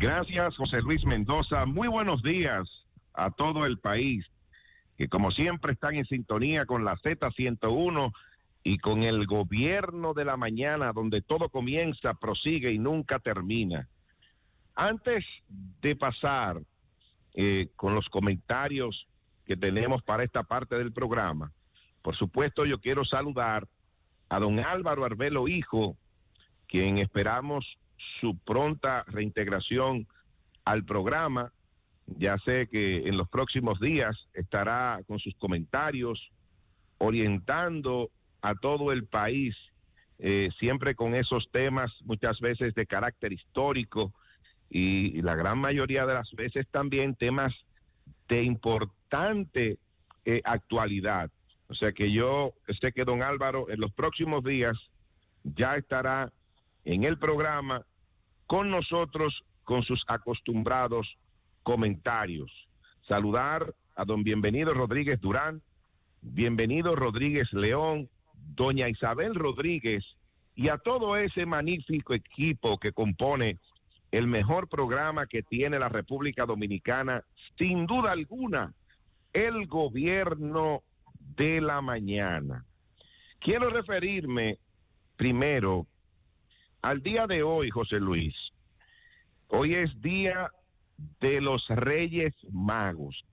Gracias, José Luis Mendoza. Muy buenos días a todo el país, que como siempre están en sintonía con la Z101 y con el gobierno de la mañana, donde todo comienza, prosigue y nunca termina. Antes de pasar con los comentarios que tenemos para esta parte del programa, por supuesto yo quiero saludar a don Álvaro Arbelo Hijo, quien esperamos su pronta reintegración al programa. Ya sé que en los próximos días estará con sus comentarios, orientando a todo el país, siempre con esos temas muchas veces de carácter histórico y la gran mayoría de las veces también temas de importante actualidad. O sea que yo sé que don Álvaro en los próximos días ya estará en el programa con nosotros con sus acostumbrados comentarios. Saludar a don Bienvenido Rodríguez Durán, Bienvenido Rodríguez León, doña Isabel Rodríguez y a todo ese magnífico equipo que compone el mejor programa que tiene la República Dominicana, sin duda alguna, el gobierno de la mañana. Quiero referirme primero al día de hoy, José Luis. Hoy es día de los Reyes Magos,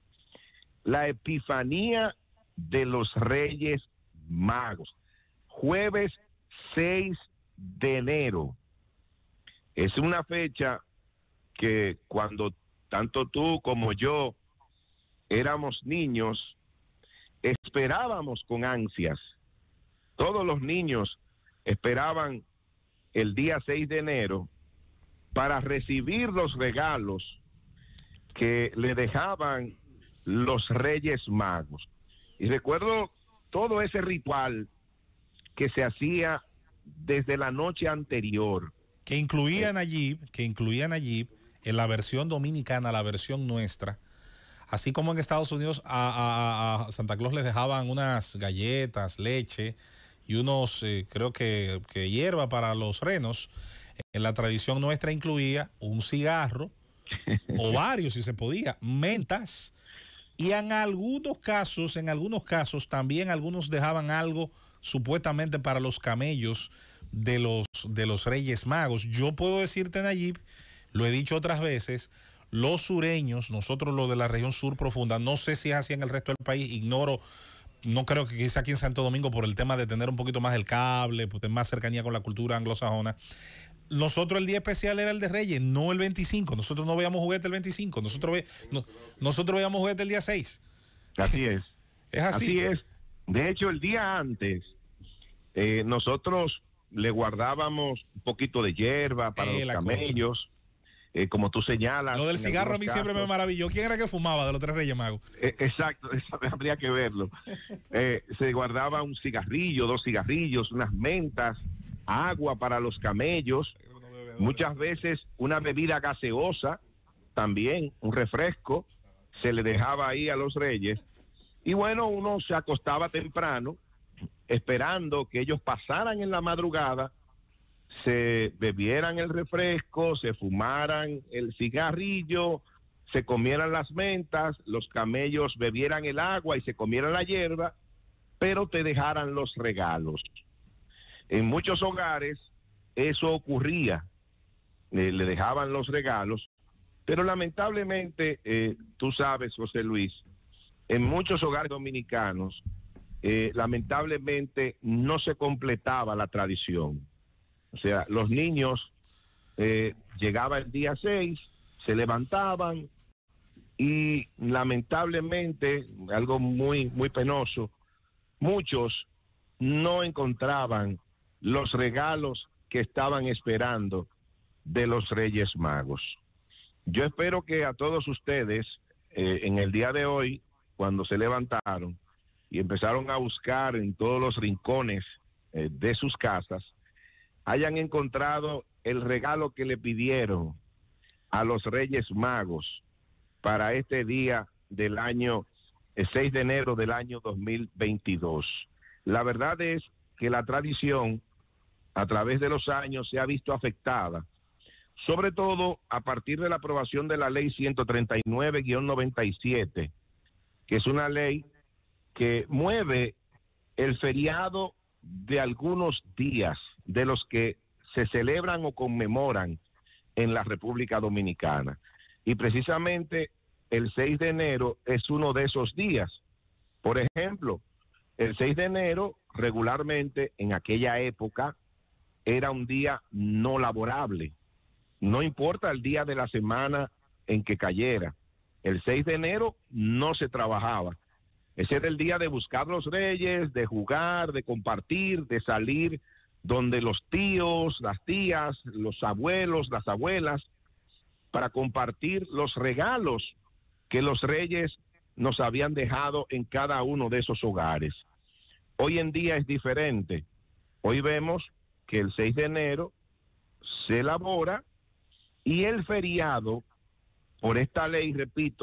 la Epifanía de los Reyes Magos, jueves 6 de enero. Es una fecha que cuando tanto tú como yo éramos niños, esperábamos con ansias. Todos los niños esperaban el día 6 de enero para recibir los regalos que le dejaban los Reyes Magos. Y recuerdo todo ese ritual que se hacía desde la noche anterior. Que incluía Nayib en la versión dominicana, la versión nuestra. Así como en Estados Unidos a Santa Claus les dejaban unas galletas, leche y unos, creo que hierba para los renos. En la tradición nuestra incluía un cigarro o varios si se podía, mentas, y en algunos casos también algunos dejaban algo supuestamente para los camellos de los Reyes Magos. Yo puedo decirte, Nayib, lo he dicho otras veces, los sureños, nosotros los de la región sur profunda, no sé si es así en el resto del país, ignoro. No creo que quizá aquí en Santo Domingo por el tema de tener un poquito más el cable, pues más cercanía con la cultura anglosajona. Nosotros el día especial era el de Reyes, no el 25. Nosotros no veíamos juguete el 25. Nosotros veíamos juguete el día 6. Así es. Es así. Así es. De hecho, el día antes, nosotros le guardábamos un poquito de hierba para los camellos. Como tú señalas. Lo del cigarro a mí siempre me maravilló. ¿Quién era que fumaba de los 3 Reyes Magos? Exacto, eso habría que verlo. Se guardaba un cigarrillo, 2 cigarrillos, unas mentas, agua para los camellos, muchas veces una bebida gaseosa, también un refresco, se le dejaba ahí a los reyes. Y bueno, uno se acostaba temprano, esperando que ellos pasaran en la madrugada, se bebieran el refresco, se fumaran el cigarrillo, se comieran las mentas, los camellos bebieran el agua y se comieran la hierba, pero te dejaran los regalos. En muchos hogares eso ocurría, le dejaban los regalos, pero lamentablemente, tú sabes, José Luis, en muchos hogares dominicanos, lamentablemente no se completaba la tradición. O sea, los niños llegaba el día 6, se levantaban y lamentablemente, algo muy, muy penoso, muchos no encontraban los regalos que estaban esperando de los Reyes Magos. Yo espero que a todos ustedes, en el día de hoy, cuando se levantaron y empezaron a buscar en todos los rincones de sus casas, hayan encontrado el regalo que le pidieron a los Reyes Magos para este día del año, el 6 de enero del año 2022. La verdad es que la tradición a través de los años se ha visto afectada, sobre todo a partir de la aprobación de la ley 139-97, que es una ley que mueve el feriado de algunos días de los que se celebran o conmemoran en la República Dominicana. Y precisamente el 6 de enero es uno de esos días. Por ejemplo, el 6 de enero regularmente en aquella época era un día no laborable. No importa el día de la semana en que cayera. El 6 de enero no se trabajaba. Ese era el día de buscar los reyes, de jugar, de compartir, de salir donde los tíos, las tías, los abuelos, las abuelas, para compartir los regalos que los reyes nos habían dejado en cada uno de esos hogares. Hoy en día es diferente. Hoy vemos que el 6 de enero se elabora y el feriado, por esta ley, repito,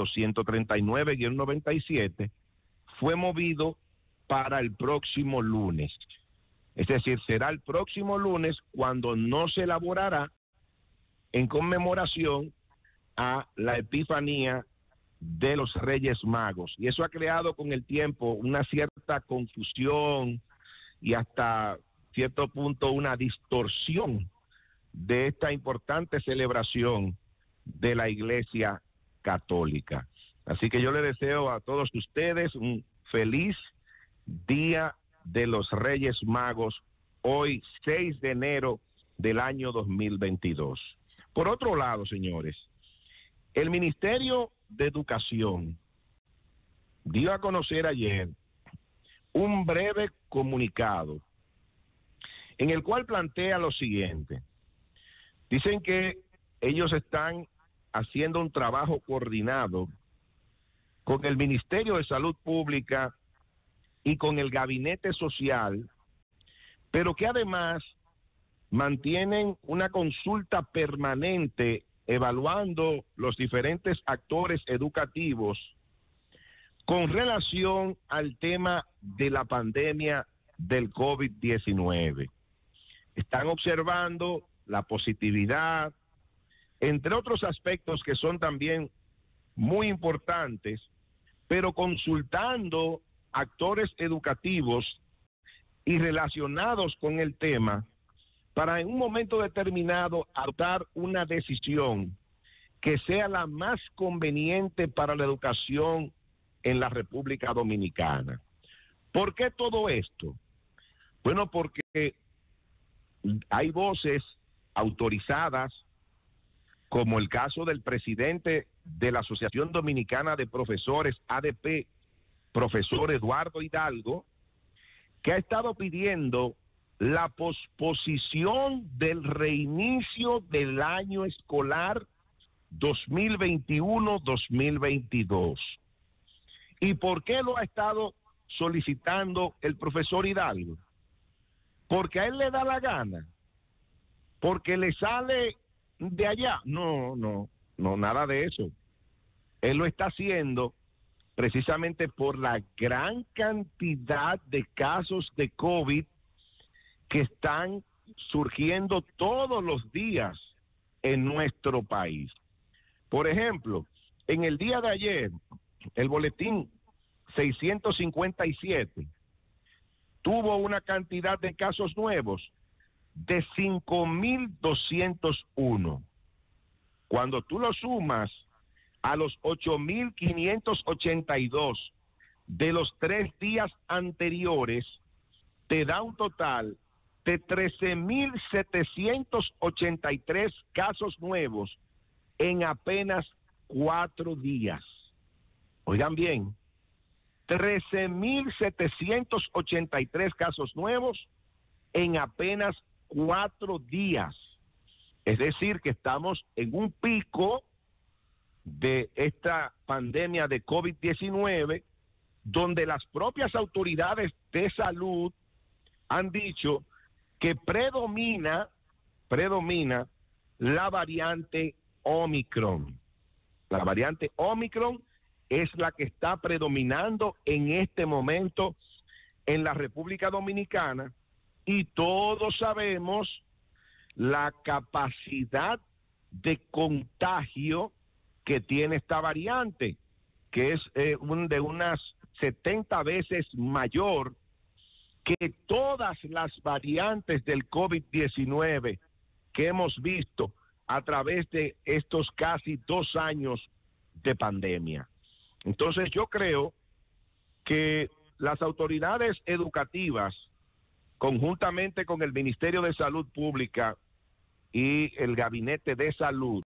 139-97, fue movido para el próximo lunes. Es decir, será el próximo lunes cuando no se elaborará en conmemoración a la Epifanía de los Reyes Magos. Y eso ha creado con el tiempo una cierta confusión y hasta cierto punto una distorsión de esta importante celebración de la Iglesia Católica. Así que yo le deseo a todos ustedes un feliz Día de los Reyes Magos, hoy 6 de enero del año 2022. Por otro lado, señores, el Ministerio de Educación dio a conocer ayer un breve comunicado en el cual plantea lo siguiente. Dicen que ellos están haciendo un trabajo coordinado con el Ministerio de Salud Pública y con el Gabinete Social, pero que además mantienen una consulta permanente evaluando los diferentes actores educativos con relación al tema de la pandemia del COVID-19. Están observando la positividad, entre otros aspectos que son también muy importantes, pero consultando actores educativos y relacionados con el tema para en un momento determinado adoptar una decisión que sea la más conveniente para la educación en la República Dominicana. ¿Por qué todo esto? Bueno, porque hay voces autorizadas, como el caso del presidente de la Asociación Dominicana de Profesores, ADP, profesor Eduardo Hidalgo, que ha estado pidiendo la posposición del reinicio del año escolar 2021-2022. ¿Y por qué lo ha estado solicitando el profesor Hidalgo? Porque a él le da la gana, porque le sale de allá. No, nada de eso. Él lo está haciendo precisamente por la gran cantidad de casos de COVID que están surgiendo todos los días en nuestro país. Por ejemplo, en el día de ayer, el boletín 657 tuvo una cantidad de casos nuevos de 5.201. Cuando tú lo sumas a los 8.582 de los 3 días anteriores, te da un total de 13.783 casos nuevos en apenas 4 días. Oigan bien, 13.783 casos nuevos en apenas 4 días. Es decir, que estamos en un pico de esta pandemia de COVID-19, donde las propias autoridades de salud han dicho que predomina la variante Omicron. La variante Omicron es la que está predominando en este momento en la República Dominicana, y todos sabemos la capacidad de contagio que tiene esta variante, que es de unas 70 veces mayor que todas las variantes del COVID-19 que hemos visto a través de estos casi 2 años de pandemia. Entonces yo creo que las autoridades educativas, conjuntamente con el Ministerio de Salud Pública y el Gabinete de Salud,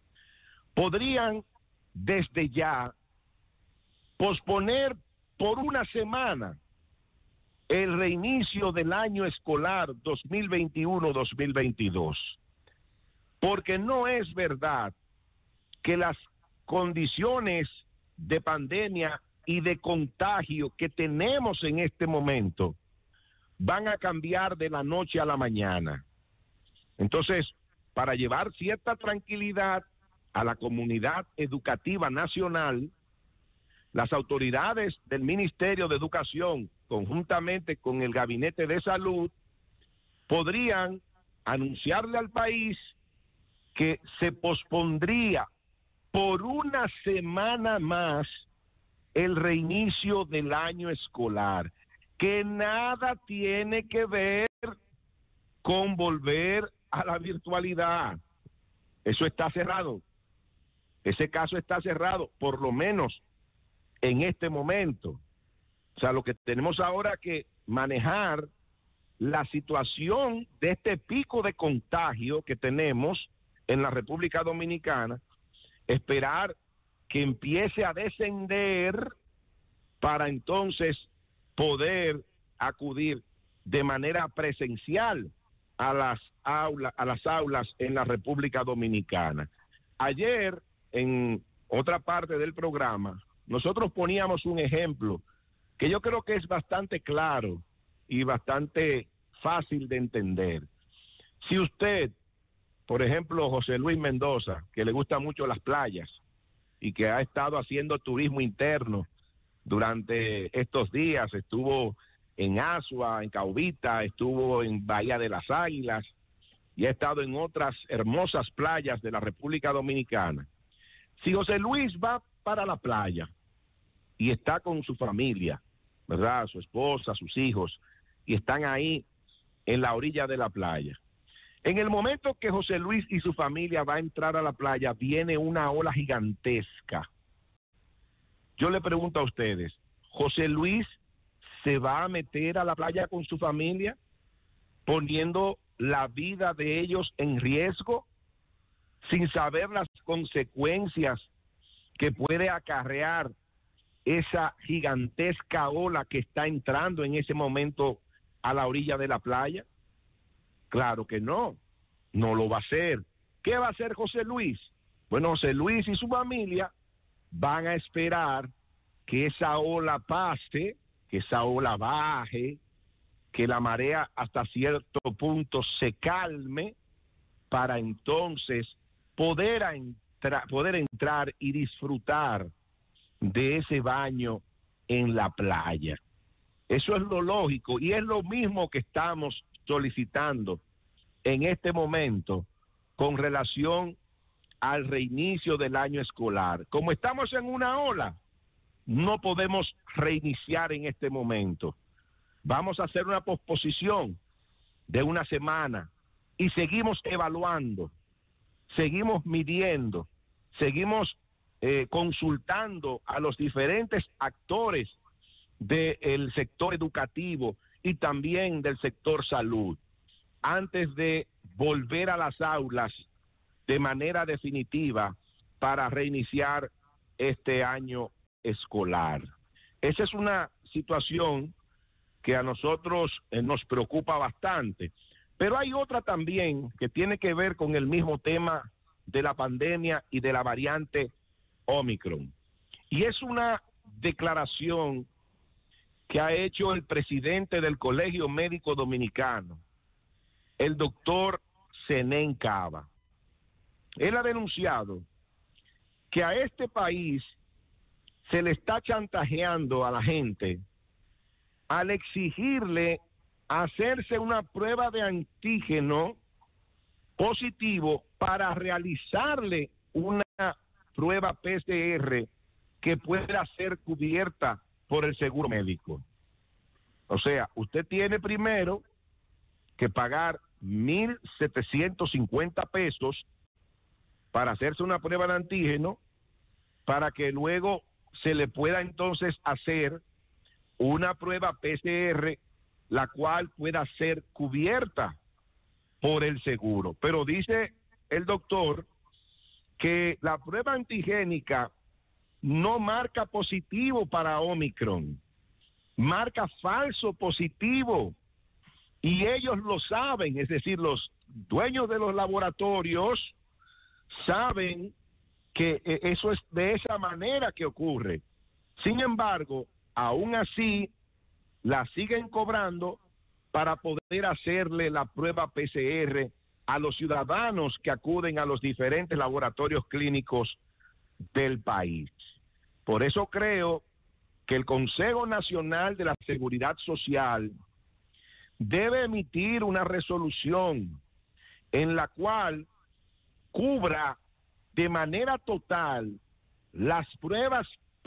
podrían desde ya posponer por una semana el reinicio del año escolar 2021-2022, porque no es verdad que las condiciones de pandemia y de contagio que tenemos en este momento van a cambiar de la noche a la mañana. Entonces, para llevar cierta tranquilidad a la comunidad educativa nacional, las autoridades del Ministerio de Educación, conjuntamente con el Gabinete de Salud, podrían anunciarle al país que se pospondría por una semana más el reinicio del año escolar, que nada tiene que ver con volver a la virtualidad. Eso está cerrado. Ese caso está cerrado, por lo menos en este momento. O sea, lo que tenemos ahora que manejar la situación de este pico de contagio que tenemos en la República Dominicana, esperar que empiece a descender para entonces poder acudir de manera presencial a las aulas en la República Dominicana. Ayer, en otra parte del programa, nosotros poníamos un ejemplo que yo creo que es bastante claro y bastante fácil de entender. Si usted, por ejemplo, José Luis Mendoza, que le gustan mucho las playas y que ha estado haciendo turismo interno durante estos días, estuvo en Asua, en Cauvita, estuvo en Bahía de las Águilas y ha estado en otras hermosas playas de la República Dominicana. Si José Luis va para la playa y está con su familia, ¿verdad? Su esposa, sus hijos, y están ahí en la orilla de la playa. En el momento que José Luis y su familia va a entrar a la playa, viene una ola gigantesca. Yo le pregunto a ustedes, ¿José Luis se va a meter a la playa con su familia, poniendo la vida de ellos en riesgo, sin saber las consecuencias que puede acarrear esa gigantesca ola que está entrando en ese momento a la orilla de la playa? Claro que no, no lo va a hacer. ¿Qué va a hacer José Luis? Bueno, José Luis y su familia van a esperar que esa ola pase, que esa ola baje, que la marea hasta cierto punto se calme, para entonces poder entrar y disfrutar de ese baño en la playa. Eso es lo lógico y es lo mismo que estamos solicitando en este momento con relación al reinicio del año escolar. Como estamos en una ola, no podemos reiniciar en este momento. Vamos a hacer una posposición de una semana y seguimos evaluando, seguimos midiendo, seguimos consultando a los diferentes actores del sector educativo y también del sector salud, antes de volver a las aulas de manera definitiva para reiniciar este año escolar. Esa es una situación que a nosotros nos preocupa bastante, pero hay otra también que tiene que ver con el mismo tema de la pandemia y de la variante Omicron, y es una declaración que ha hecho el presidente del Colegio Médico Dominicano, el doctor Zenén Cava. Él ha denunciado que a este país se le está chantajeando a la gente al exigirle hacerse una prueba de antígeno positivo para realizarle una prueba PCR que pueda ser cubierta por el seguro médico. O sea, usted tiene primero que pagar 1.750 pesos para hacerse una prueba de antígeno, para que luego se le pueda entonces hacer una prueba PCR, la cual pueda ser cubierta por el seguro. Pero dice el doctor que la prueba antigénica no marca positivo para Omicron, marca falso positivo, y ellos lo saben, es decir, los dueños de los laboratorios saben que eso es de esa manera que ocurre. Sin embargo, aún así, la siguen cobrando para poder hacerle la prueba PCR a los ciudadanos que acuden a los diferentes laboratorios clínicos del país. Por eso creo que el Consejo Nacional de la Seguridad Social debe emitir una resolución en la cual cubra de manera total las pruebas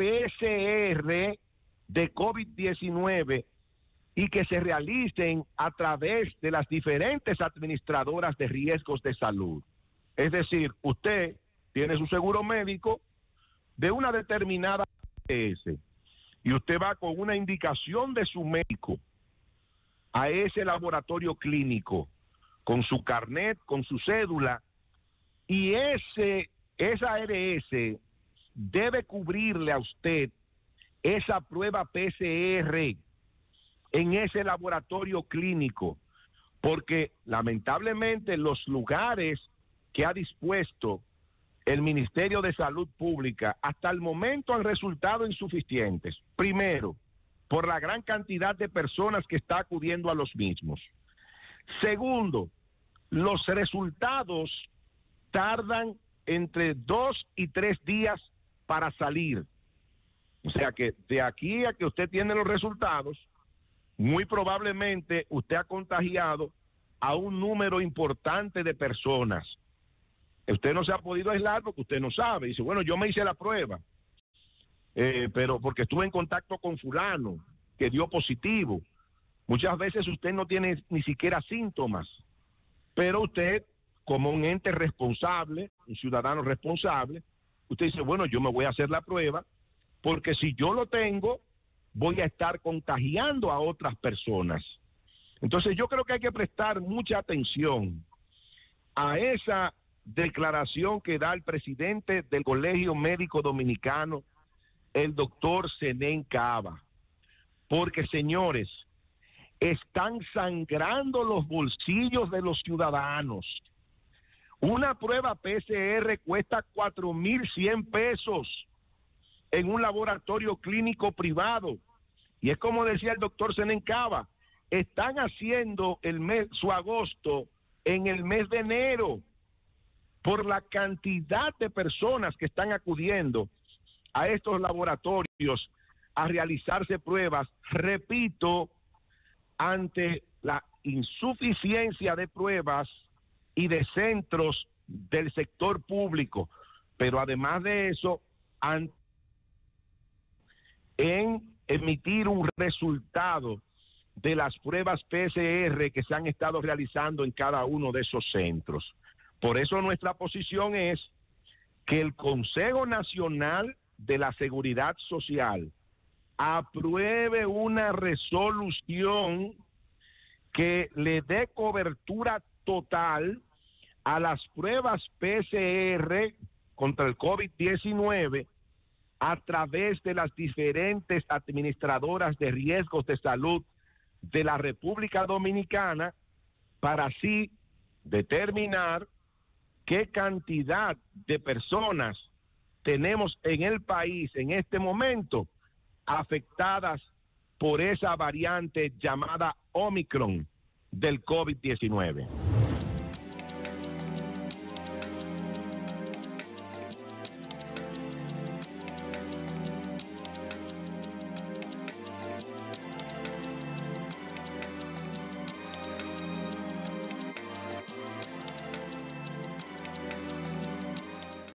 PCR de COVID-19 y que se realicen a través de las diferentes administradoras de riesgos de salud. Es decir, usted tiene su seguro médico de una determinada APS y usted va con una indicación de su médico a ese laboratorio clínico con su carnet, con su cédula, y esa ARS debe cubrirle a usted esa prueba PCR en ese laboratorio clínico, porque lamentablemente los lugares que ha dispuesto el Ministerio de Salud Pública hasta el momento han resultado insuficientes. Primero, por la gran cantidad de personas que está acudiendo a los mismos. Segundo, los resultados tardan entre 2 y 3 días para salir. O sea que de aquí a que usted tiene los resultados, muy probablemente usted ha contagiado a un número importante de personas. Usted no se ha podido aislar porque usted no sabe. Dice, bueno, yo me hice la prueba, pero porque estuve en contacto con fulano que dio positivo. Muchas veces usted no tiene ni siquiera síntomas, pero usted, como un ente responsable, un ciudadano responsable, usted dice, bueno, yo me voy a hacer la prueba, porque si yo lo tengo, voy a estar contagiando a otras personas. Entonces yo creo que hay que prestar mucha atención a esa declaración que da el presidente del Colegio Médico Dominicano, el doctor Zenén Cava. Porque, señores, están sangrando los bolsillos de los ciudadanos. Una prueba PCR cuesta 4.100 pesos en un laboratorio clínico privado. Y es como decía el doctor Zenén Cava, están haciendo su agosto en el mes de enero por la cantidad de personas que están acudiendo a estos laboratorios a realizarse pruebas, repito, ante la insuficiencia de pruebas y de centros del sector público, pero además de eso, en emitir un resultado de las pruebas PCR que se han estado realizando en cada uno de esos centros. Por eso nuestra posición es que el Consejo Nacional de la Seguridad Social apruebe una resolución que le dé cobertura total a las pruebas PCR contra el COVID-19 a través de las diferentes administradoras de riesgos de salud de la República Dominicana, para así determinar qué cantidad de personas tenemos en el país en este momento afectadas por esa variante llamada Omicron del COVID-19.